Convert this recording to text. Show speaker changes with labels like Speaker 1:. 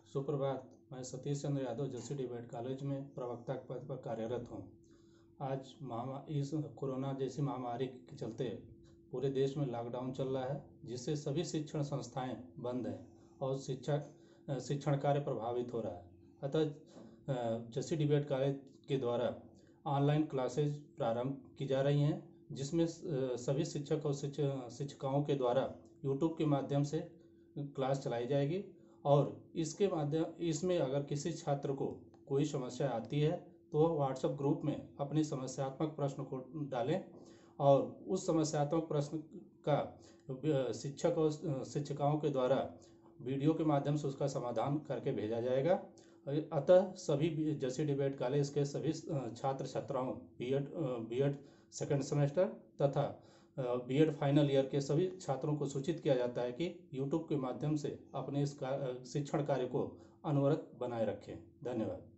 Speaker 1: सुप्रभात। मैं सतीश चंद्र यादव जसी डिबेट कॉलेज में प्रवक्ता के पद पर कार्यरत हूँ। आज इस कोरोना जैसी महामारी के चलते पूरे देश में लॉकडाउन चल रहा है, जिससे सभी शिक्षण संस्थाएं बंद हैं और शिक्षण कार्य प्रभावित हो रहा है। अतः जसी डिबेट कॉलेज के द्वारा ऑनलाइन क्लासेज प्रारंभ की जा रही हैं, जिसमें सभी शिक्षक और शिक्षिकाओं के द्वारा यूट्यूब के माध्यम से क्लास चलाई जाएगी और इसमें अगर किसी छात्र को कोई समस्या आती है तो वह व्हाट्सएप ग्रुप में अपनी समस्यात्मक प्रश्न को डालें और उस समस्यात्मक प्रश्न का शिक्षक और शिक्षिकाओं के द्वारा वीडियो के माध्यम से उसका समाधान करके भेजा जाएगा। अतः सभी जसी डिबेट कॉलेज के सभी छात्र छात्राओं बीएड सेकेंड सेमेस्टर तथा बीएड फाइनल ईयर के सभी छात्रों को सूचित किया जाता है कि यूट्यूब के माध्यम से अपने इस शिक्षण कार्य को अनवरत बनाए रखें। धन्यवाद।